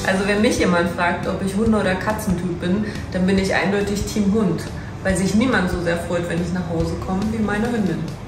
Also wenn mich jemand fragt, ob ich Hunde- oder Katzentyp bin, dann bin ich eindeutig Team Hund, weil sich niemand so sehr freut, wenn ich nach Hause komme, wie meine Hündin.